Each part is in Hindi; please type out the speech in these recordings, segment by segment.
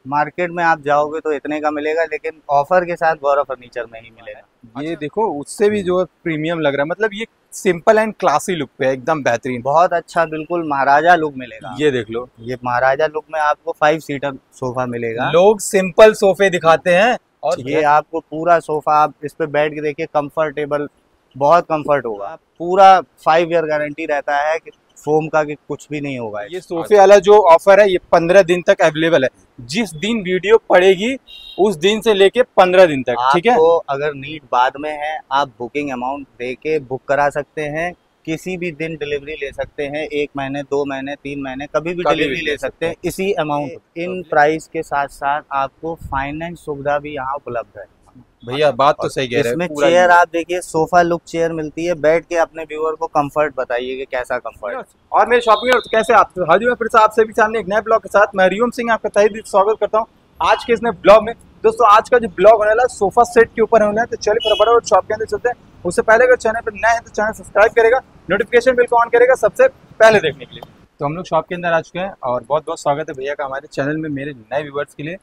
मार्केट में आप जाओगे तो इतने का मिलेगा, लेकिन ऑफर के साथ गौरव फर्नीचर में ही मिलेगा। ये देखो उससे भी जो है प्रीमियम लग रहा है, मतलब ये सिंपल एंड क्लासी लुक पे है, एकदम बेहतरीन। बहुत अच्छा, बिल्कुल महाराजा लुक मिलेगा। ये देख लो, ये महाराजा लुक में आपको 5 सीटर सोफा मिलेगा। लोग सिंपल सोफे दिखाते हैं और ये आपको पूरा सोफा, आप इस पे बैठ के देखिए, कंफर्टेबल, बहुत कंफर्ट होगा। पूरा 5 ईयर गारंटी रहता है कि फोम का कि कुछ भी नहीं होगा। ये सोफे वाला जो ऑफर है ये 15 दिन तक अवेलेबल है। जिस दिन वीडियो पड़ेगी उस दिन से लेके 15 दिन तक, ठीक है। आपको अगर नीड बाद में है, आप बुकिंग अमाउंट दे के बुक करा सकते हैं। किसी भी दिन डिलीवरी ले सकते हैं, 1 महीने, 2 महीने, 3 महीने, कभी भी डिलीवरी ले सकते हैं इसी अमाउंट। इन प्राइस के साथ साथ आपको फाइनेंस सुविधा भी यहाँ उपलब्ध है। भैया बात तो सही कह रहे इसमें हैं, पूरा चेयर आप देखिए, सोफा लुक चेयर मिलती है। बैठ के अपने व्यूअर को कंफर्ट बताइए कि कैसा कंफर्ट। और मेरे शॉपिंग तो कैसे आप हाजिर मैं फिर से आप सभी सामने एक नए ब्लॉग के साथ। मैं हरिओम सिंह आपका तहे दिल से स्वागत करता हूँ आज के इस नए ब्लॉग में। दोस्तों आज का जो ब्लॉग होने वाला है सोफा सेट के ऊपर होने वाला है, तो चलिए फटाफट शॉप के अंदर चलते हैं। उससे पहले अगर चैनल पर नए हैं तो चैनल सब्सक्राइब करेगा, नोटिफिकेशन बिल को ऑन करेगा सबसे पहले देखने के लिए। तो हम लोग शॉप के अंदर आ चुके हैं और बहुत बहुत स्वागत है भैया का हमारे चैनल में, मेरे नए व्यूवर्स के लिए।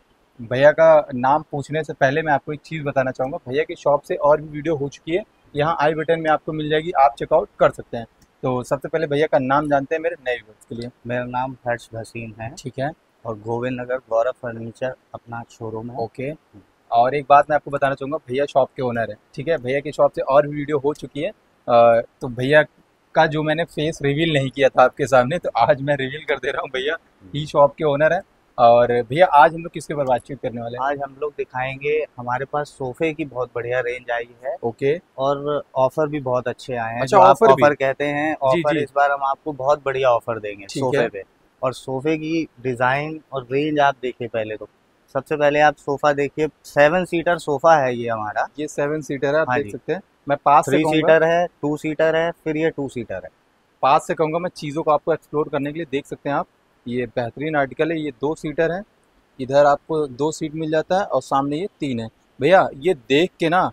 भैया का नाम पूछने से पहले मैं आपको एक चीज़ बताना चाहूँगा, भैया की शॉप से और भी वीडियो हो चुकी है, यहाँ आई बटन में आपको मिल जाएगी, आप चेकआउट कर सकते हैं। तो सबसे पहले भैया का नाम जानते हैं मेरे नए व्यूवर्स के लिए। मेरा नाम हर्ष भसीन है, ठीक है। और गोविंद नगर गौरव फर्नीचर अपना शोरूम है। ओके। और एक बात मैं आपको बताना चाहूँगा, भैया शॉप के ओनर है, ठीक है। भैया की शॉप से और भी वीडियो हो चुकी है। तो भैया का जो मैंने फेस रिवील नहीं किया था आपके सामने, तो आज मैं रिवील कर दे रहा हूँ, भैया ही शॉप के ओनर है। और भैया आज हम लोग किसके ऊपर बातचीत करने वाले हैं? आज हम लोग दिखाएंगे, हमारे पास सोफे की बहुत बढ़िया रेंज आई है। ओके। और ऑफर भी बहुत अच्छे आए हैं। अच्छा, जो आप ऑफर भी? ऑफर कहते हैं, जी ऑफर जी, इस बार हम आपको बहुत बढ़िया ऑफर देंगे ठीक सोफे है। पे। और सोफे की डिजाइन और रेंज आप देखिए पहले तो। सबसे पहले आप सोफा देखिए, 7 सीटर सोफा है ये हमारा। ये 7 सीटर है, आप हाँ देख जी। सकते हैं। मैं पास से थ्री कहूँगा, सीटर है, 2 सीटर है, फिर ये 2 सीटर है। पास से कहूँगा मैं चीज़ों को आपको एक्सप्लोर करने के लिए, देख सकते हैं आप। ये बेहतरीन आर्टिकल है, ये 2 सीटर है। इधर आपको 2 सीट मिल जाता है और सामने ये 3 है। भैया ये देख के ना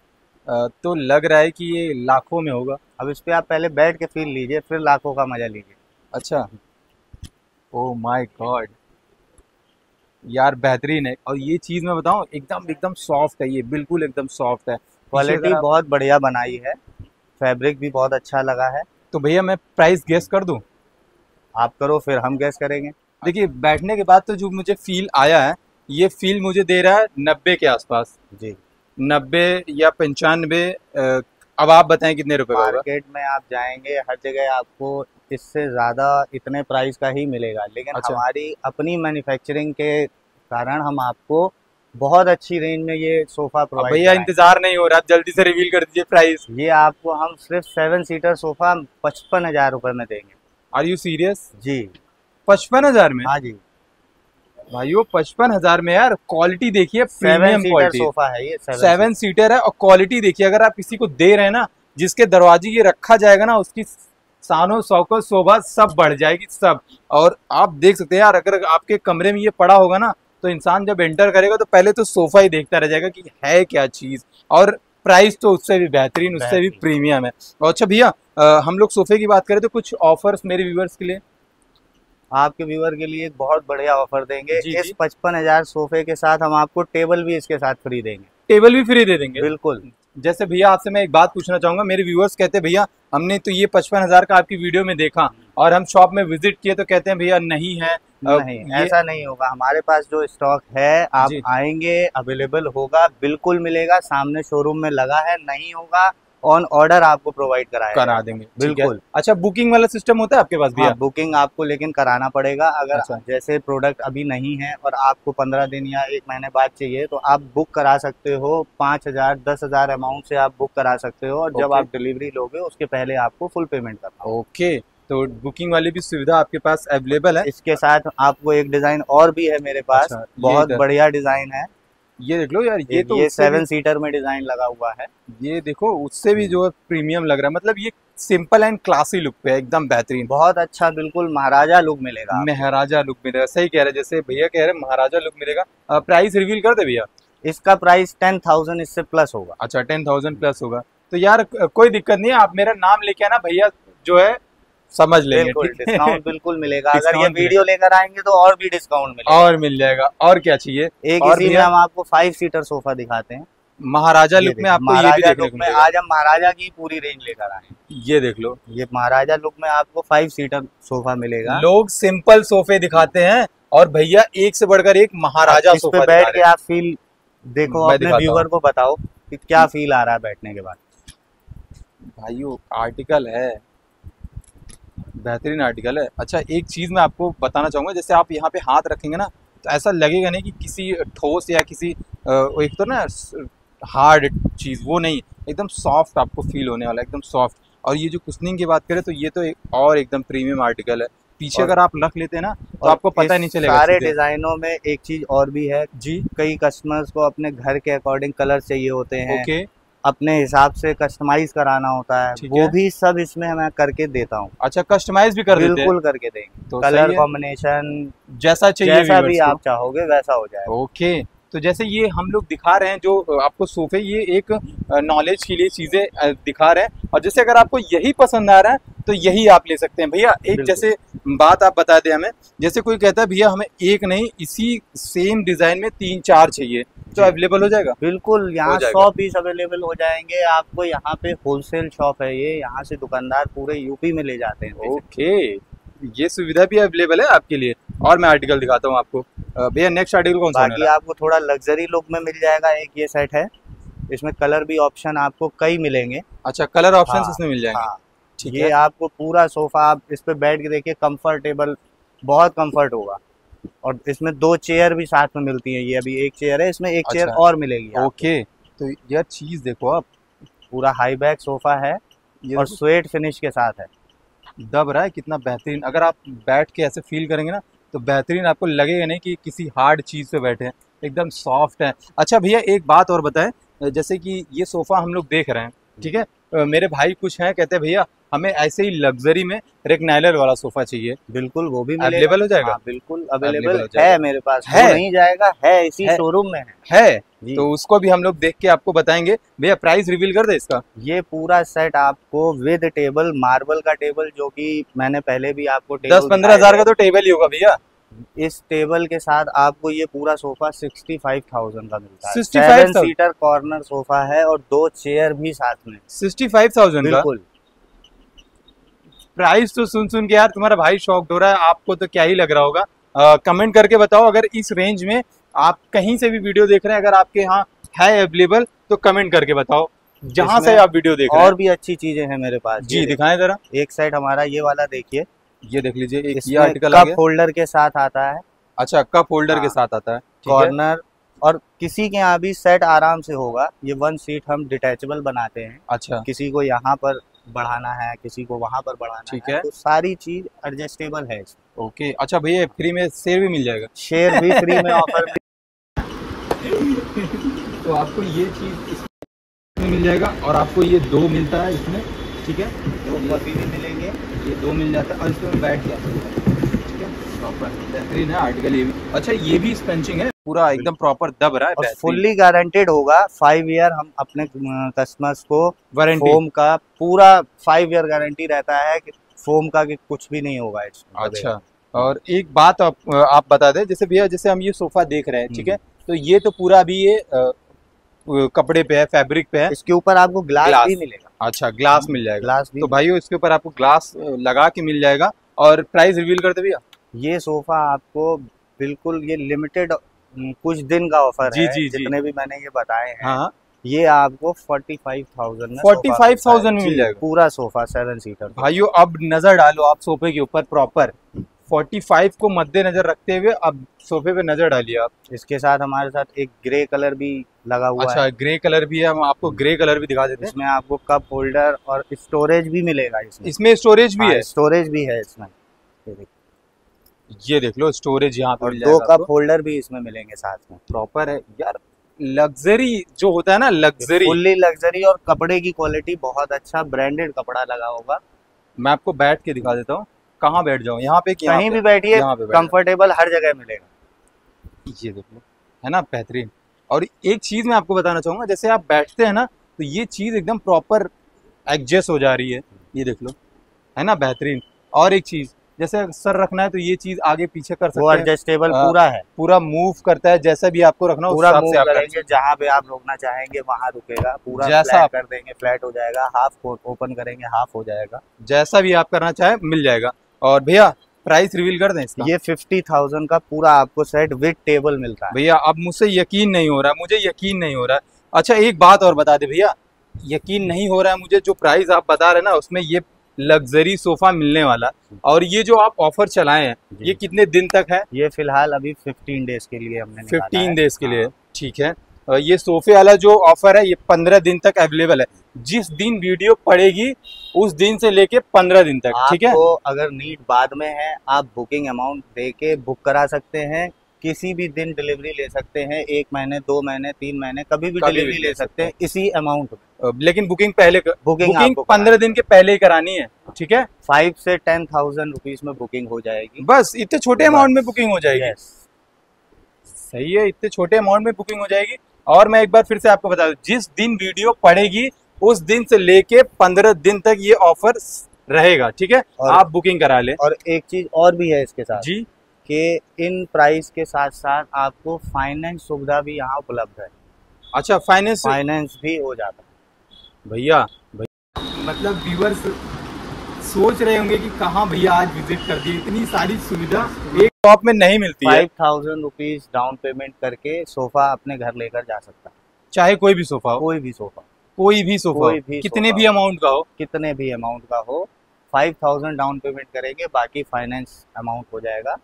तो लग रहा है कि ये लाखों में होगा। अब इस पे आप पहले बैठ के फील लीजिए, फिर लाखों का मजा लीजिए। अच्छा, ओ माय गॉड, यार बेहतरीन है। और ये चीज़ मैं बताऊं, एकदम एकदम सॉफ्ट है, ये बिल्कुल एकदम सॉफ्ट है। पीछे क्वालिटी अगर आप, बहुत बढ़िया बनाई है, फैब्रिक भी बहुत अच्छा लगा है। तो भैया मैं प्राइस गेस कर दूं? आप करो, फिर हम गैस करेंगे। देखिए बैठने के बाद तो जो मुझे फील आया है, ये फील मुझे दे रहा है 90 के आसपास, जी। 90 या 95। अब आप बताएं कितने रुपए का होगा? मार्केट में आप जाएंगे, हर जगह आपको इससे ज़्यादा इतने प्राइस का ही मिलेगा, लेकिन अच्छा, हमारी अपनी मैन्युफैक्चरिंग के कारण हम आपको बहुत अच्छी रेंज में ये सोफ़ा अब प्रोवाइड भैया कराएंगे। इंतजार नहीं हो रहा, जल्दी से रिवील कर दीजिए प्राइस। ये आपको हम सिर्फ 7 सीटर सोफ़ा 55,000 रुपये में देंगे। Are you serious? जी। 55,000 में? हाँ जी। भाइयों 55,000 में यार, क्वालिटी देखिए, 7 प्रीमियम सीटर क्वालिटी। सोफ़ा है ये, 7 सीटर है और क्वालिटी देखिए, अगर आप किसी को दे रहे हैं ना, जिसके दरवाजे ये रखा जाएगा ना, उसकी शानो शौकत शोभा सब बढ़ जाएगी सब। और आप देख सकते हैं यार, अगर आपके कमरे में ये पड़ा होगा ना, तो इंसान जब एंटर करेगा तो पहले तो सोफा ही देखता रह जाएगा कि है क्या चीज। और प्राइस तो उससे भी बेहतरीन, उससे भी प्रीमियम है। और अच्छा भैया, हम लोग सोफे की बात करें तो कुछ ऑफर्स मेरे व्यूवर्स के लिए। आपके व्यूअर के लिए एक बहुत बढ़िया ऑफर देंगे। जी इस जी, 55,000 सोफे के साथ हम आपको टेबल भी इसके साथ फ्री देंगे। टेबल भी फ्री दे देंगे? बिल्कुल। जैसे भैया आपसे मैं एक बात पूछना चाहूंगा, मेरे व्यूअर्स कहते हैं भैया हमने तो ये 55,000 का आपकी वीडियो में देखा और हम शॉप में विजिट किए तो कहते हैं भैया नहीं है। नहीं, ये ऐसा नहीं होगा। हमारे पास जो स्टॉक है, आप जी, आएंगे, अवेलेबल होगा, बिल्कुल मिलेगा, सामने शोरूम में लगा है। नहीं होगा, ऑन ऑर्डर आपको प्रोवाइड कराया करा देंगे, ठीक है। बिल्कुल। अच्छा, बुकिंग वाला सिस्टम होता है आपके पास भैया? हाँ, बुकिंग आपको लेकिन कराना पड़ेगा। अगर अच्छा, जैसे प्रोडक्ट अभी नहीं है और आपको 15 दिन या 1 महीने बाद चाहिए, तो आप बुक करा सकते हो। 5,000, 10,000 अमाउंट से आप बुक करा सकते हो, और जब ओके आप डिलीवरी लोगे उसके पहले आपको फुल पेमेंट करना होगा। ओके, तो बुकिंग वाली भी सुविधा आपके पास अवेलेबल है? इसके साथ आपको एक डिजाइन और भी है मेरे पास, अच्छा, ये बहुत इधर बढ़िया डिजाइन है। ये देख लो यार, ये तो ये उससे भी, 7 सीटर में डिजाइन लगा हुआ है। ये देखो उससे भी जो है प्रीमियम लग रहा है, मतलब ये सिंपल एंड क्लासी लुक पे है, एकदम बेहतरीन। बहुत अच्छा, बिल्कुल महाराजा लुक मिलेगा आपको। महाराजा लुक मिलेगा, सही कह रहे हैं, जैसे भैया कह रहे हैं महाराजा लुक मिलेगा। प्राइस रिवील कर दे भैया। इसका प्राइस 10,000 इससे प्लस होगा। अच्छा, 10,000 प्लस होगा। तो यार कोई दिक्कत नहीं है, आप मेरा नाम लेके आना, भैया जो है समझ लेंगे। बिल्कुल ठीक है? डिस्काउंट बिल्कुल मिलेगा। अगर ये डिस्काउंट वीडियो लेकर आएंगे तो और भी डिस्काउंट मिलेगा। और मिल जाएगा। और क्या चाहिए? एक और इसी में भैया हम आपको 5 सीटर सोफा दिखाते हैं। महाराजा ये लुक में देखिए, आपको ये भी महाराजा देखने लुक को में मिलेगा। आज हम महाराजा की पूरी रेंज लेकर आए हैं। ये देख लो, ये महाराजा लुक में आपको 5 सीटर सोफा मिलेगा। लोग सिंपल सोफे दिखाते हैं और भैया एक से बढ़कर एक महाराजा इस पे सोफा बैठ दिखा के रहे हैं। आप फील देखो, मैं अपने दिखाता व्यूअर हूँ को बताओ कि क्या फील आ रहा है बैठने के बाद। भाइयों आर्टिकल है, बेहतरीन आर्टिकल है। अच्छा एक चीज मैं आपको बताना चाहूंगा, जैसे आप यहाँ पे हाथ रखेंगे ना तो ऐसा लगेगा नहीं कि किसी ठोस या किसी एक तो ना हार्ड चीज, वो नहीं, एकदम सॉफ्ट आपको फील होने वाला है, एकदम सॉफ्ट। और ये जो कुशनिंग की बात करें तो ये तो एक और एकदम प्रीमियम आर्टिकल है। पीछे और- अगर आप रख लेते हैं ना तो और आपको पता इस नहीं चलेगा सारे सीधे। डिजाइनों में एक चीज और भी है जी कई कस्टमर्स को अपने घर के अकॉर्डिंग कलर चाहिए होते हैं, ओके अपने हिसाब से कस्टमाइज कराना होता है, ठीक वो है। भी सब इसमें मैं करके देता हूँ। अच्छा कस्टमाइज भी कर देते हैं, बिल्कुल करके देंगे, तो कलर सही है। कॉम्बिनेशन जैसा चाहिए जैसा भी viewers को। आप चाहोगे वैसा हो जाएगा। ओके तो जैसे ये हम लोग दिखा रहे हैं जो आपको सोफे, ये एक नॉलेज के लिए चीजें दिखा रहे हैं, और जैसे अगर आपको यही पसंद आ रहा है तो यही आप ले सकते हैं भैया। एक बिल्कुल। जैसे बात आप बता दें हमें, जैसे कोई कहता है भैया हमें एक नहीं इसी सेम डिजाइन में 3-4 चाहिए, तो जी। अवेलेबल हो जाएगा? बिल्कुल, यहाँ जाएगा। 100 पीस अवेलेबल हो जाएंगे आपको। यहाँ पे होलसेल शॉप है ये, यहाँ से दुकानदार पूरे यूपी में ले जाते हैं। ओके ये सुविधा भी अवेलेबल है आपके लिए। और मैं आर्टिकल दिखाता हूँ आपको। भैया नेक्स्ट आर्टिकल कौन सा होने बाकी वाला है? आपको थोड़ा लग्जरी लुक में मिल जाएगा। एक ये सेट है, इसमें कलर भी ऑप्शन आपको कई मिलेंगे। अच्छा कलर ऑप्शन हाँ, इसमें मिल जाएंगे। हाँ, ठीक ये है। आपको पूरा सोफा आप इस पे बैठ के देखिए, कंफर्टेबल, बहुत कंफर्ट होगा। और इसमें 2 चेयर भी साथ में मिलती हैं। ये अभी एक चेयर है, इसमें एक चेयर अच्छा। और मिलेगी आपको। ओके तो यार चीज देखो आप, पूरा हाई बैक सोफा है ये और देखो, स्वेट फिनिश के साथ है। दब रहा है कितना बेहतरीन। अगर आप बैठ के ऐसे फील करेंगे ना तो बेहतरीन, आपको लगेगा नहीं कि किसी हार्ड चीज पे बैठे हैं, एकदम सॉफ्ट है। अच्छा भैया एक बात और बताएं, जैसे कि ये सोफा हम लोग देख रहे हैं, ठीक है, मेरे भाई कुछ हैं कहते हैं भैया हमें ऐसे ही लग्जरी में रेक्टाइलर वाला सोफा चाहिए, बिल्कुल वो भी मिलेगा। अवेलेबल हो जाएगा? हाँ, बिल्कुल Available अवेलेबल हो जाएगा। है मेरे पास। है? वो नहीं जाएगा, है इसी है? शोरूम में है है जी। तो उसको भी हम लोग देख के आपको बताएंगे। भैया प्राइस रिवील कर दे इसका। ये पूरा सेट आपको विद टेबल, मार्बल का टेबल, जो कि मैंने पहले भी आपको 10-15 हजार का तो टेबल ही होगा भैया। इस टेबल के साथ आपको ये पूरा सोफा 65,000 का मिलता है। 65,000 7 सीटर कॉर्नर सोफा है और 2 चेयर भी साथ में। 65,000 का बिल्कुल। प्राइस तो सुन के यार तुम्हारा भाई शॉक्ड हो रहा है, आपको तो क्या ही लग रहा होगा। कमेंट करके बताओ अगर इस रेंज में आप कहीं से भी वीडियो देख रहे हैं, अगर आपके यहाँ है अवेलेबल तो कमेंट करके बताओ जहां से इसमें आप वीडियो देख रहे हैं। और भी अच्छी चीजें हैं मेरे पास। जी दिखाएं जरा। एक सेट हमारा ये वाला देखिए, ये देख लीजिए, एक ये इसमें आर्टिकल आ कप गया। होल्डर के साथ आता है, अच्छा कप होल्डर के हाँ, साथ आता है, ठीक है। कॉर्नर, और किसी के यहाँ भी सेट आराम से होगा। ये 1 सीट हम डिटैचेबल बनाते हैं। अच्छा किसी को यहाँ पर बढ़ाना है, किसी को वहां पर बढ़ाना ठीक है, है। तो सारी चीज एडजस्टेबल है इसमें। ओके। अच्छा भैया फ्री में शेयर भी मिल जाएगा? शेयर भी फ्री में ऑफर तो आपको ये चीज इसमें मिल जाएगा, और आपको ये 2 मिलता है इसमें, ठीक है, तो कभी भी मिलेंगे। ये 2 मिल जाता है और इसमें बैठ गया, ठीक है, प्रॉपर बेहतरीन है आर्टिकल ये भी। अच्छा ये भी स्पंचिंग है, पूरा एकदम प्रॉपर दब रहा है, और बेहतरीन। फुल्ली गारंटेड होगा। 5 ईयर हम अपने कस्टमर्स को वारंटी। फोम का पूरा 5 ईयर गारंटी रहता है कि फोम का कि कुछ भी नहीं होगा इसमें। अच्छा और एक बात आप बता दें, जैसे भैया जैसे हम ये सोफा देख रहे हैं, ठीक है, तो ये तो पूरा अभी ये कपड़े पे है, फैब्रिक पे है। इसके ऊपर आपको ग्लास भी मिलेगा। अच्छा ग्लास मिल जाएगा। ग्लास भी। तो भाइयों इसके ऊपर आपको ग्लास लगा के मिल जाएगा। और प्राइस रिवील करते भैया। ये सोफा आपको बिल्कुल, ये लिमिटेड कुछ दिन का ऑफर जी, है। जी, जी। जितने भी मैंने ये बताए हैं, हाँ ये आपको 45,000 में 45,000 में मिल जाएगा पूरा सोफा 7 सीटर। भाइयों अब नजर डालो आप सोफे के ऊपर प्रॉपर। 45 को मद्देनजर रखते हुए अब सोफे पे नजर डालिए आप। इसके साथ हमारे साथ एक ग्रे कलर भी लगा हुआ अच्छा है। ग्रे कलर भी है, हम आपको ग्रे कलर भी दिखा देते हैं। इसमें आपको कप होल्डर और स्टोरेज भी मिलेगा। इसमें स्टोरेज भी है। स्टोरेज भी है इसमें। ये देखिए। ये देख लो स्टोरेज यहाँ पे और मिल 2 जाएगा कप होल्डर भी इसमें मिलेंगे साथ में। प्रॉपर है यार। लग्जरी जो होता है ना, लग्जरी, फुल्ली लग्जरी, और कपड़े की क्वालिटी बहुत अच्छा ब्रांडेड कपड़ा लगा होगा। मैं आपको बैठ के दिखा देता हूँ। कहाँ बैठ जाऊँ, यहाँ पे कि यहाँ कहीं पे? भी बैठिए, यहाँ पे बैठ कंफर्टेबल हर जगह मिलेगा। ये देख लो, है ना बेहतरीन। और एक चीज मैं आपको बताना चाहूंगा, जैसे आप बैठते हैं ना तो ये चीज एकदम प्रॉपर एडजस्ट हो जा रही है। ये देख लो, है ना बेहतरीन। और एक चीज, जैसे सर रखना है तो ये चीज आगे पीछे कर वो सकते हैं, एडजस्टेबल पूरा है, पूरा मूव करता है, जैसा भी आपको रखना हो उस पूरा हिसाब मूव से आप कर करेंगे, जहाँ पे आप रोकना चाहेंगे वहां रुकेगा, पूरा जैसा फ्लैट आप- कर देंगे फ्लैट हो जाएगा, हाफ ओपन करेंगे हाफ हो जाएगा। जैसा भी आप करना चाहे मिल जाएगा। और भैया प्राइस रिवील कर दें इसका? ये 50,000 का पूरा आपको सेट विद टेबल मिलता है। भैया अब मुझसे यकीन नहीं हो रहा, मुझे यकीन नहीं हो रहा। अच्छा एक बात और बता दे भैया, यकीन नहीं हो रहा है मुझे, जो प्राइस आप बता रहे हैं ना उसमें ये लग्जरी सोफा मिलने वाला, और ये जो आप ऑफर चलाए हैं जी। ये कितने दिन तक है? ये फिलहाल अभी 15 डेज के लिए हमने निकाला 15 है। डेज के लिए, हाँ। ठीक है। ये सोफे वाला जो ऑफर है ये 15 दिन तक अवेलेबल है, जिस दिन वीडियो पड़ेगी उस दिन से लेके 15 दिन तक, ठीक है। आपको अगर नीड बाद में है, आप बुकिंग अमाउंट दे के बुक करा सकते हैं, किसी भी दिन डिलीवरी ले सकते हैं, 1 महीने 2 महीने 3 महीने कभी भी डिलीवरी ले सकते हैं इसी अमाउंट में। लेकिन बुकिंग पहले बुकिंग बुकिंग आपको 15 दिन के पहले ही करानी है, ठीक है। 5 से 10,000 रुपीज में बुकिंग हो जाएगी। बस इतने छोटे अमाउंट में बुकिंग हो जाएगी। यस। सही है, इतने छोटे अमाउंट में बुकिंग हो जाएगी। और मैं एक बार फिर से आपको बता दूं, जिस दिन वीडियो पड़ेगी उस दिन से लेके 15 दिन तक ये ऑफर रहेगा, ठीक है। आप बुकिंग करा ले। और एक चीज और भी है इसके साथ जी, कि इन प्राइस के साथ साथ आपको फाइनेंस सुविधा भी यहाँ उपलब्ध है। अच्छा फाइनेंस भी हो जाता है। भैया मतलब व्यूअर्स सोच रहे होंगे कि कहाँ भैया आज विजिट कर दिए, इतनी सारी सुविधा एक शॉप में नहीं मिलती है। 5,000 रुपीज डाउन पेमेंट करके सोफा अपने घर लेकर जा सकता है। चाहे कोई भी सोफा हो, कोई भी सोफा, कोई भी सोफा, कितने भी अमाउंट का हो, कितने भी अमाउंट का हो, 5,000 डाउन पेमेंट करेंगे, बाकी फाइनेंस अमाउंट हो जाएगा।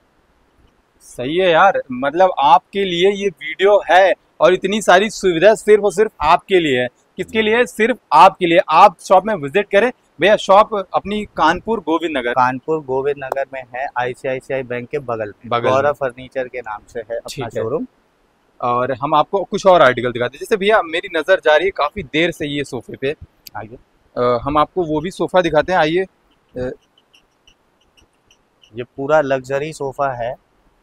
सही है यार, मतलब आपके लिए ये वीडियो है और इतनी सारी सुविधा सिर्फ और सिर्फ आपके लिए है। किसके लिए? सिर्फ आपके लिए। आप शॉप में विजिट करें भैया। शॉप अपनी कानपुर गोविंद नगर में है, ICICI बैंक के बगल में, बगल में। गौरव फर्नीचर के नाम से है अपना शोरूम। और हम आपको कुछ और आर्टिकल दिखाते हैं। जैसे भैया मेरी नजर जा रही है काफी देर से ये सोफे पे, आइए हम आपको वो भी सोफा दिखाते हैं, आइए। ये पूरा लग्जरी सोफा है,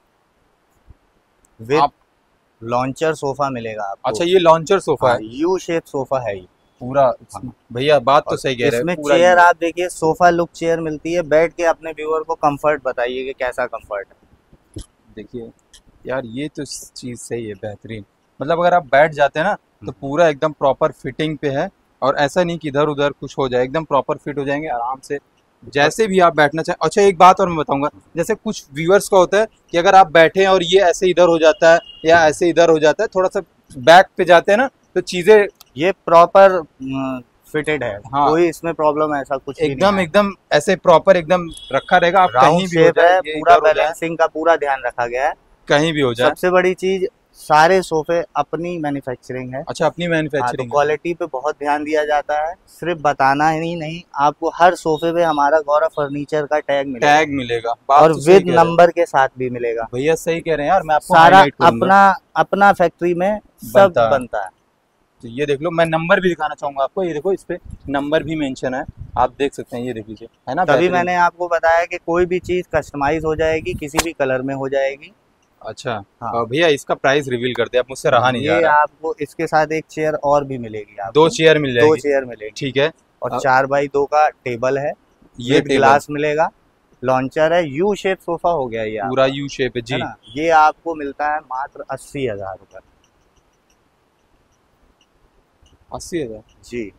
विद लॉन्चर सोफा मिलेगा आपको। अच्छा ये लॉन्चर सोफा है, यू शेप सोफा है ये पूरा। भैया बात तो सही कह रहे हैं। इसमें चेयर आप देखिए, सोफा लुक चेयर मिलती है, बैठ के अपने व्यूअर को कंफर्ट बताइए कि कैसा कंफर्ट है। देखिए यार ये तो चीज सही है, बेहतरीन। मतलब अगर आप बैठ जाते हैं ना तो पूरा एकदम प्रॉपर फिटिंग पे है, और ऐसा नहीं कि इधर उधर कुछ हो जाए, एकदम प्रॉपर फिट हो जाएंगे आराम से, जैसे भी आप बैठना चाहें। अच्छा एक बात और मैं बताऊंगा, जैसे कुछ व्यूअर्स का होता है कि अगर आप बैठे हैं और ये ऐसे इधर हो जाता है या ऐसे इधर हो जाता है, थोड़ा सा बैक पे जाते हैं ना तो चीजें, ये प्रॉपर फिटेड है। हाँ। कोई इसमें प्रॉब्लम ऐसा कुछ भी नहीं है। एकदम ऐसे प्रॉपर एकदम रखा रहेगा। आप कहीं राउंड भी हो शेप जाए, है, ये पूरा इधर हो जाए, बैलेंसिंग का पूरा ध्यान रखा गया है। कहीं भी हो जाए। सबसे बड़ी चीज, सारे सोफे अपनी मैन्युफैक्चरिंग है। अच्छा अपनी तो मैन्युफैक्चरिंग। क्वालिटी पे बहुत ध्यान दिया जाता है। सिर्फ बताना ही नहीं, आपको हर सोफे पे हमारा गौरव फर्नीचर का टैग मिलेगा बात और तो सही विद कह रहे हैं। नंबर के साथ भी मिलेगा। भैया सही कह रहे हैं यार, मैं आपको सारा highlight करूंगा। अपना फैक्ट्री में सब बनता है। तो ये देख लो, मैं नंबर भी दिखाना चाहूंगा आपको। ये देखो इस पे नंबर भी मेंशन है, आप देख सकते हैं, ये देख लीजिए, है ना। तभी मैंने आपको बताया कि कोई भी चीज कस्टमाइज हो जाएगी, किसी भी कलर में हो जाएगी। अच्छा हाँ। भैया इसका प्राइस रिवील कर दे, अब मुझसे रहा नहीं जा ये रहा। आपको इसके साथ एक चेयर और भी मिलेगी, आपको 2 चेयर मिल दो जाएगी, चेयर मिलेगी, ठीक है। और 4x2 का टेबल है, ये ग्लास मिलेगा, लॉन्चर है, यू शेप सोफा हो गया ये पूरा यू शेप है जी। है ना। ये आपको मिलता है मात्र 80,000 रुपए। 80,000? जी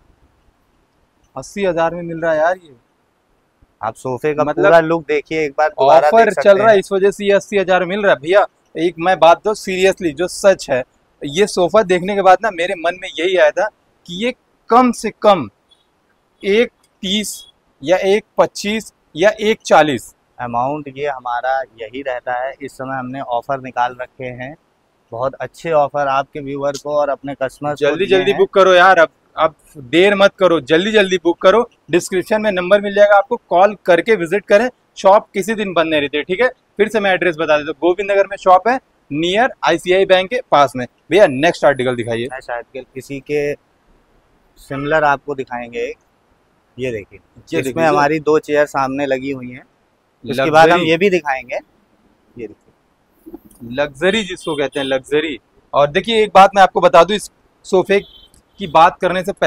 80,000 में मिल रहा है यार ये। आप सोफे का मतलब पूरा लुक देखिए एक बार, दोबारा ऑफर देख सकते चल रहा है हैं। इस वजह से ये 80,000 मिल रहा है। भैया एक मैं बात दो सीरियसली, जो सच है, ये सोफा देखने के बाद ना मेरे मन में यही आया था कि ये कम से कम 1.30 या 1.25 या 1.40 अमाउंट ये हमारा यही रहता है। इस समय हमने ऑफर निकाल रखे हैं, बहुत अच्छे ऑफर आपके व्यूअर को और अपने कस्टमर को जल्दी दिए जल्दी हैं। बुक करो यार, अब देर मत करो, जल्दी जल्दी बुक करो। डिस्क्रिप्शन में नंबर मिल जाएगा, आपको कॉल करके विजिट करें। शॉप किसी दिन बंद नहीं रहती है, ठीक है। फिर से मैं एड्रेस बता देता हूँ, गोविंद नगर में शॉप है, नियर ICICI बैंक के पास में। भैया नेक्स्ट आर्टिकल दिखाइए। नेक्स्ट आर्टिकल किसी के सिमिलर आपको दिखाएंगे। ये देखिए, इसमें हमारी 2 चेयर सामने लगी हुई हैं। इसके बाद हम ये भी दिखाएंगे। ये देखिए, लग्जरी जिसको कहते हैं, लग्जरी। और देखिए एक बात मैं आपको बता दूं, इस सोफे की बात करने से पहले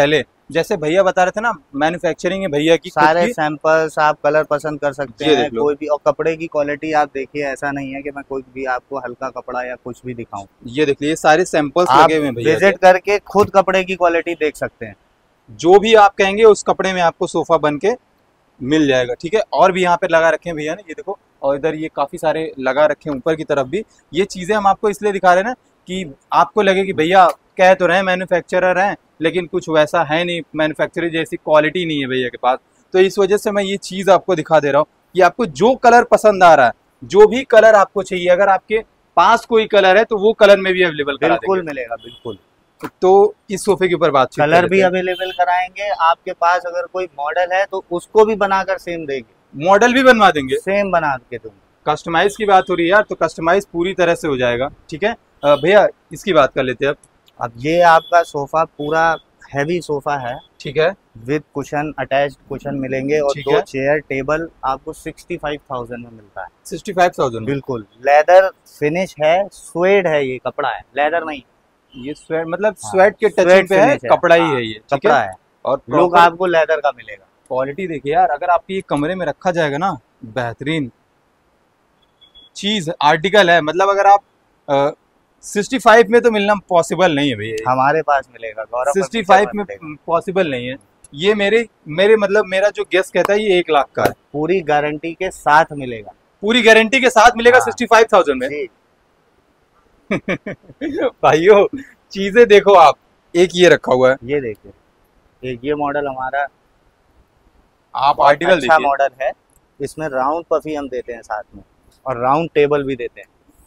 जैसे भैया बता रहे थे ना, मैन्युफैक्चरिंग है भैया की, सारे सैंपल्स आप कलर पसंद कर सकते हैं, कोई भी। और कपड़े की क्वालिटी आप देखिए, ऐसा नहीं है कि मैं कोई भी आपको हल्का कपड़ा या कुछ भी दिखाऊं। ये देखिए, ये सारे सैंपल्स लगे हुए हैं भैया, विजिट करके खुद कपड़े की क्वालिटी देख सकते हैं। जो भी आप कहेंगे उस कपड़े में आपको सोफा बन के मिल जाएगा, ठीक है। और भी यहाँ पे लगा रखे हैं भैया ने, ये देखो, और इधर ये काफी सारे लगा रखे हैं ऊपर की तरफ भी। ये चीजें हम आपको इसलिए दिखा रहे हैं ना कि आपको लगे कि भैया कह तो रहे हैं मैन्युफैक्चरर हैं, लेकिन कुछ वैसा है नहीं, मैन्युफैक्चरर जैसी क्वालिटी नहीं है भैया के पास। तो इस वजह से मैं ये चीज आपको दिखा दे रहा हूँ कि आपको जो कलर पसंद आ रहा है, जो भी कलर आपको चाहिए, अगर आपके पास कोई कलर है तो वो कलर में भी अवेलेबल बिल्कुल मिलेगा, बिल्कुल। तो इस सोफे के ऊपर बात, कलर भी अवेलेबल कराएंगे। आपके पास अगर कोई मॉडल है तो उसको भी बनाकर सेम देंगे, मॉडल भी बनवा देंगे, सेम बना के दूंगे। कस्टमाइज की बात हो रही है यार, तो कस्टमाइज पूरी तरह से हो जाएगा, ठीक है। भैया इसकी बात कर लेते हैं अब ये आपका सोफा पूरा हैवी सोफा है, ठीक है, विद कुशन, अटैच्ड कुशन मिलेंगे, और 2 चेयर टेबल आपको 65,000 में मिलता है। 65,000? बिल्कुल। लेदर फिनिश है, स्वेड है, ये कपड़ा है, लेदर नहीं। ये स्वेट मतलब स्वेट के टचिंग पे है, कपड़ा ही है, ये कपड़ा है, और लुक आपको लेदर का मिलेगा। क्वालिटी देखिए यार, अगर आपके कमरे में रखा जाएगा ना, बेहतरीन चीज आर्टिकल है। मतलब अगर आप 65 में तो मिलना पॉसिबल नहीं है भैया, हमारे पास मिलेगा गौरव, 65 में पॉसिबल नहीं है। ये मेरे मतलब मेरा जो गेस्ट कहता है ये 1 लाख का है, पूरी गारंटी के साथ मिलेगा, पूरी गारंटी के साथ मिलेगा 65,000 में। भाइयों चीजें देखो आप, एक ये रखा हुआ है, ये देखिए, एक ये मॉडल हमारा, आप आर्टिकल अच्छा मॉडल है। इसमें राउंड पफी हम देते हैं साथ में, और राउंड टेबल भी देते हैं।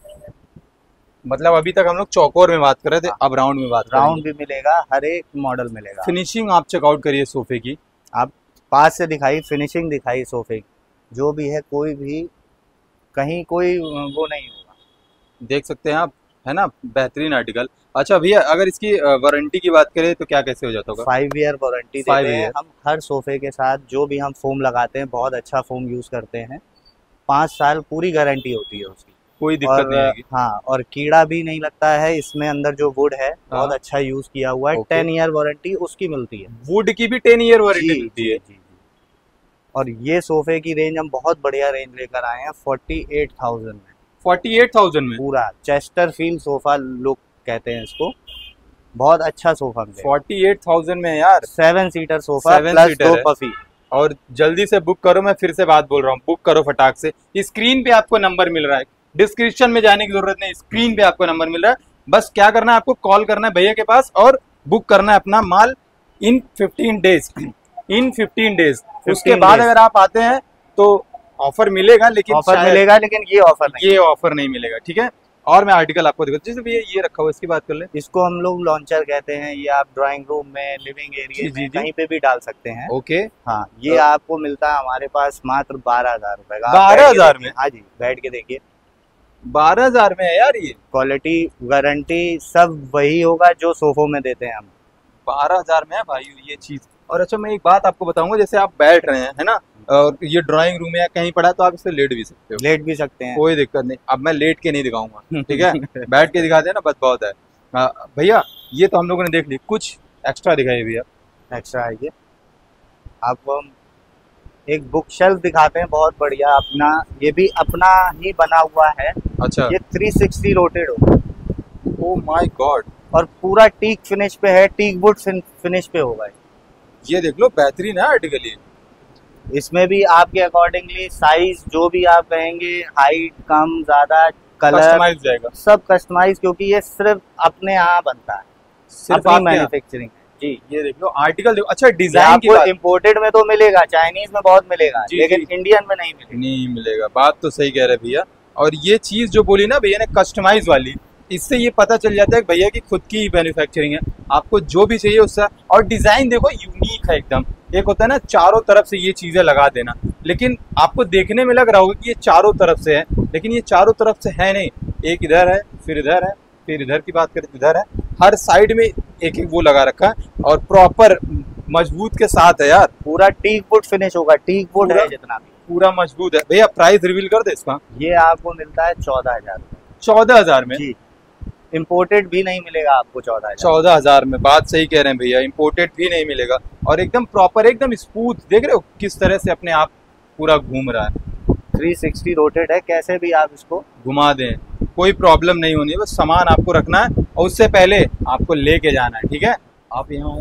मतलब अभी तक हम लोग चौकोर में बात कर रहे थे, अब राउंड में बात, राउंड भी मिलेगा, हर एक मॉडल मिलेगा। फिनिशिंग आप चेकआउट करिए सोफे की, आप पास से दिखाई, फिनिशिंग दिखाई सोफे की, जो भी है, कोई भी कहीं कोई वो नहीं होगा, देख सकते हैं आप, है ना, बेहतरीन आर्टिकल। अच्छा भैया, अगर इसकी वारंटी की बात करें तो क्या कैसे हो जाता होगा? 5 ईयर वारंटी देते हैं हम हर सोफे के साथ। जो भी हम फोम लगाते हैं, बहुत अच्छा फोम यूज करते हैं, 5 साल पूरी गारंटी होती है उसकी, कोई दिक्कत नहीं आएगी। हाँ, और कीड़ा भी नहीं लगता है इसमें, अंदर जो वुड है बहुत अच्छा यूज किया हुआ है। 10 ईयर वारंटी उसकी मिलती है, वुड की भी 10 ईयर वारंटी मिलती है। जी। और ये सोफे की रेंज हम बहुत बढ़िया रेंज लेकर आए हैं, 48,000 में। 48,000 में पूरा चेस्टरफील्ड सोफा लुक कहते हैं इसको, बहुत अच्छा सोफा मिलेगा 48,000 में यार। 7 सीटर सोफा प्लस 2 पफी। और जल्दी से बुक करो, मैं फिर से बात बोल रहा हूँ, बुक करो फटाक से। स्क्रीन पे आपको नंबर मिल रहा है, डिस्क्रिप्शन में जाने की जरूरत नहीं, स्क्रीन पे आपको नंबर मिल रहा है। बस क्या करना है, आपको कॉल करना है भैया के पास और बुक करना है अपना माल इन 15 डेज। इन 15 डेज उसके बाद अगर आप आते हैं तो ऑफर मिलेगा, लेकिन ये ऑफर नहीं मिलेगा, ठीक है। और मैं आर्टिकल आपको दिखा, जैसे भैया ये रखा हुआ, इसकी बात कर ले। इसको हम लोग लॉन्चर कहते हैं, ये आप ड्राइंग रूम में, लिविंग एरिया में कहीं पे भी डाल सकते हैं। ओके, हाँ, ये आपको मिलता है हमारे पास मात्र 12,000 रुपए का। 12,000 में? हाँ जी, बैठ के देखिए, 12,000 में है यार ये। क्वालिटी गारंटी सब वही होगा जो सोफों में देते हैं हम। 12,000 में है भाई ये चीज। और अच्छा, मैं एक बात आपको बताऊंगा, जैसे आप बैठ रहे हैं, है ना, और ये ड्राइंग रूम में या कहीं पड़ा, तो आप इस पे लेट भी सकते हो, कोई दिक्कत नहीं। अब मैं लेट के नहीं दिखाऊंगा, ठीक है, बैठ के दिखाते हैं ना, बस बहुत है। भैया ये तो हम लोगों ने देख ली, कुछ एक्स्ट्रा दिखाइए भैया। एक्स्ट्रा आइए, आपको हम एक बुक शेल्फ दिखाते हैं, बहुत बढ़िया अपना, ये भी अपना ही बना हुआ है। अच्छा, ये 360 रोटेट होगा। ओह माय गॉड, और पूरा टीक फिनिश पे है, टीक वुड फिनिश पे होगा। ये देख लो, बेहतरीन है आर्टिकल ये। इसमें भी आपके अकॉर्डिंगली साइज जो भी आप कहेंगे, हाइट कम ज्यादा, कलर कस्टमाइज जाएगा, सब कस्टमाइज, क्योंकि ये सिर्फ अपने यहाँ बनता है, सिर्फ अपनी मैन्युफैक्चरिंग है जी। ये देख लो आर्टिकल देखो। अच्छा, डिजाइन की बात, इम्पोर्टेड में तो मिलेगा, चाइनीज में बहुत मिलेगा, लेकिन इंडियन में नहीं मिलेगा। बात तो सही कह रहे भैया। और ये चीज जो बोली ना भैया ने, कस्टमाइज वाली, इससे ये पता चल जाता है कि भैया की खुद की मैन्युफैक्चरिंग है, आपको जो भी चाहिए उससे। और डिजाइन देखो, यूनिक है एकदम। एक होता है ना चारों तरफ से ये चीजें लगा देना, लेकिन आपको देखने में लग रहा होगा कि ये चारों तरफ से है, लेकिन ये चारों तरफ से है नहीं। एक इधर है, फिर इधर है, फिर इधर की बात करें इधर है, हर साइड में एक एक वो लगा रखा है, और प्रॉपर मजबूत के साथ है यार। पूरा टीक वुड फिनिश होगा, टीक वुड है जितना भी, पूरा मजबूत है। भैया प्राइस रिवील कर दे इसका। ये आपको मिलता है 14,000। 14,000 में जी। इम्पोर्टेड भी नहीं मिलेगा आपको 14,000। 14,000 में, बात सही कह रहे हैं भैया, इम्पोर्टेड भी नहीं मिलेगा। और एकदम प्रॉपर, एकदम स्मूथ, देख रहे हो किस तरह से अपने आप पूरा घूम रहा है। 360 रोटेट है, कैसे भी आप इसको घुमा दें, कोई प्रॉब्लम नहीं होनी है। बस सामान आपको रखना है और उससे पहले आपको लेके जाना है, ठीक है। आप यहाँ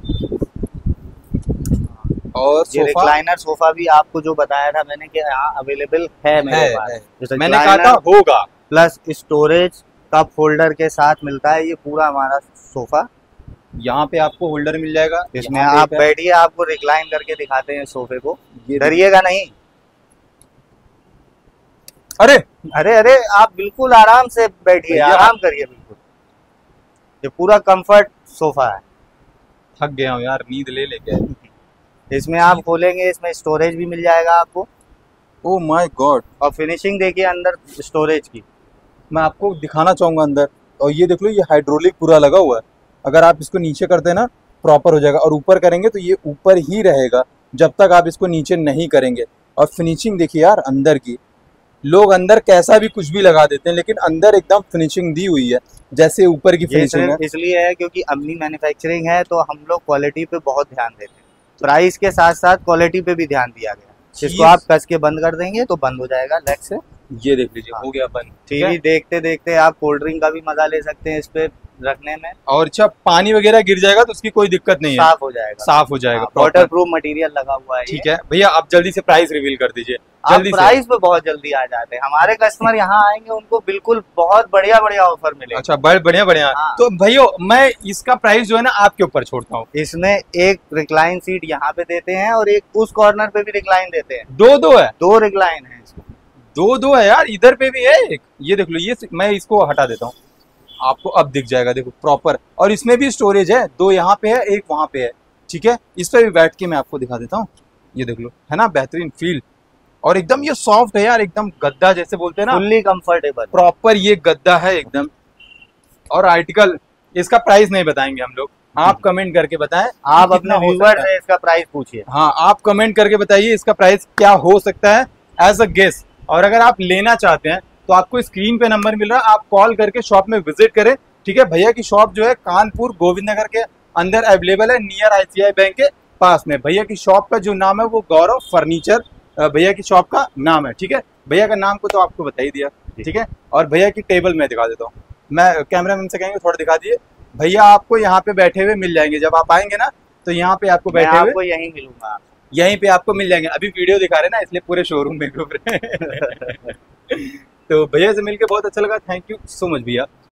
और ये रिक्लाइनर सोफा भी आपको जो बताया था मैंने कि यहाँ अवेलेबल है मेरे पास। मैंने कहा था होगा। प्लस स्टोरेज कप होल्डर के साथ मिलता है ये पूरा हमारा सोफा। यहाँ पे आपको होल्डर मिल जाएगा, इसमें आप बैठिए, आपको रिक्लाइन करके दिखाते हैं सोफे को, डरिएगा नहीं। अरे अरे अरे आप बिल्कुल आराम से बैठिए, आराम करिए बिल्कुल। ये पूरा कंफर्ट सोफा है। थक गया हूँ यार, नींद ले लेके। इसमें आप खोलेंगे, इसमें स्टोरेज भी मिल जाएगा आपको। Oh my god. और फिनिशिंग देखिए अंदर स्टोरेज की, मैं आपको दिखाना चाहूंगा अंदर। और ये देख लो, ये हाइड्रोलिक पूरा लगा हुआ है। अगर आप इसको नीचे करते हैं ना, प्रॉपर हो जाएगा। और ऊपर करेंगे तो ये ऊपर ही रहेगा जब तक आप इसको नीचे नहीं करेंगे। और फिनिशिंग देखिए यार अंदर की, लोग अंदर कैसा भी कुछ भी लगा देते हैं, लेकिन अंदर एकदम फिनिशिंग दी हुई है जैसे ऊपर की फिनिशिंग है। इसलिए है क्योंकि अपनी मैन्युफैक्चरिंग है, तो हम लोग क्वालिटी पे बहुत ध्यान देते हैं। प्राइस के साथ साथ क्वालिटी पे भी ध्यान दिया गया। इसको आप कस के बंद कर देंगे तो बंद हो जाएगा लेग से। ये देख लीजिए, हो गया बंद। टीवी देखते देखते आप कोल्ड ड्रिंक का भी मजा ले सकते हैं इस पे रखने में। और अच्छा, पानी वगैरह गिर जाएगा तो उसकी कोई दिक्कत नहीं है, साफ हो जाएगा, साफ हो जाएगा। वाटर प्रूफ मटेरियल लगा हुआ है। ठीक है भैया, आप जल्दी से प्राइस रिवील कर दीजिए। जल्दी प्राइस पे बहुत जल्दी आ जाते हैं हमारे कस्टमर, यहाँ आएंगे उनको बिल्कुल बहुत बढ़िया बढ़िया ऑफर मिलेगा। अच्छा, बढ़िया बढ़िया। तो भैया मैं इसका प्राइस जो है ना आपके ऊपर छोड़ता हूँ। इसमें एक रिक्लाइन सीट यहाँ पे देते हैं और एक उस कॉर्नर पे भी रिक्लाइन देते हैं। दो है, दो रिक्लाइन है इसमें। दो है यार, इधर पे भी है एक। ये देख लो, ये मैं इसको हटा देता हूँ, आपको अब दिख जाएगा। देखो प्रॉपर, और इसमें भी स्टोरेज है। दो यहाँ पे है, एक वहां पे है, ठीक है। इस पे भी बैठ के मैं आपको दिखा देता हूँ। ये देख लो, है ना बेहतरीन फील। और एकदम ये सॉफ्ट है यार, एकदम गद्दा जैसे बोलते हैं ना, फुल्ली कंफर्टेबल। प्रॉपर ये गद्दा है एकदम। और आर्टिकल, इसका प्राइस नहीं बताएंगे हम लोग, आप कमेंट करके बताएं। आप अपने व्यूअर से इसका प्राइस पूछिए। हाँ, आप कमेंट करके बताइए इसका प्राइस क्या हो सकता है एज अ गेस। और अगर आप लेना चाहते हैं तो आपको स्क्रीन पे नंबर मिल रहा है, आप कॉल करके शॉप में विजिट करें, ठीक है। भैया की शॉप जो है कानपुर गोविंद नगर के अंदर अवेलेबल है, नियर ICI बैंक के पास में। भैया की शॉप का जो नाम है वो गौरव फर्नीचर भैया की शॉप का नाम है, ठीक है। भैया का नाम को तो आपको बता ही दिया, ठीक है। और भैया की टेबल मैं दिखा देता हूँ, मैं कैमरामैन से कहेंगे थोड़ा दिखा दिए। भैया आपको यहाँ पे बैठे हुए मिल जाएंगे, जब आप आएंगे ना तो यहाँ पे आपको बैठे हुए यहीं मिलूंगा, यहीं पे आपको मिल जाएंगे। अभी वीडियो दिखा रहे हैं ना, इसलिए पूरे शोरूम में घूम रहे हैं। तो भैया से मिलके बहुत अच्छा लगा, थैंक यू सो मच भैया।